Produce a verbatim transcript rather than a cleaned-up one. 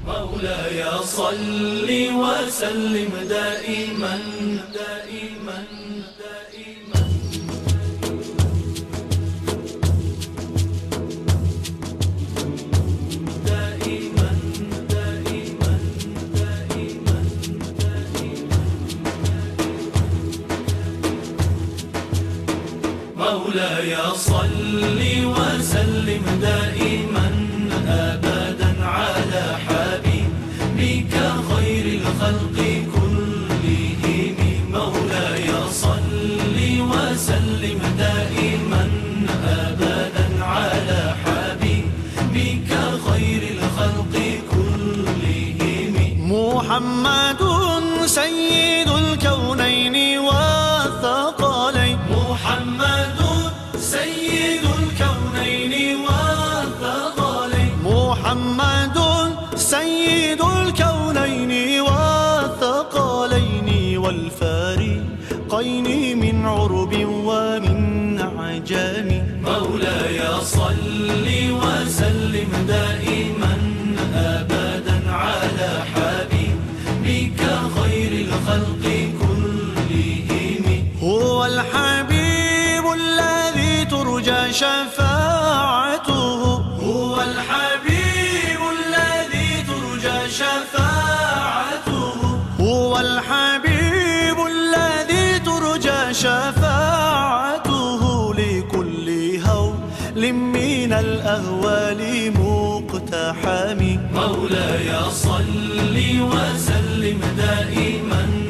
مولاي صل وسلم دائما دائما دائما دائما دائما دائما دائما مولاي صل وسلم دائما أبدا على حبيبك خير الخلق كلهم. مولاي صل وسلم دائما أبدا على حبيبك خير الخلق كلهم. محمد سيد الكونين والثقلين. محمد سيد الكونين والثقلين. محمد سيد الكونين والثقلين والفارقين من عرب ومن عجم. مولاي صل وسلم دائما أبدا على حبيبك خير الخلق كلهم. هو الحبيب الذي ترجى شفاعته. هو الحبيب الذي ترجى شفاعته. هو الحبيب الذي ترجى شفاعته لكل هول من الأهوال مقتحم. مولاي صل وسلم دائما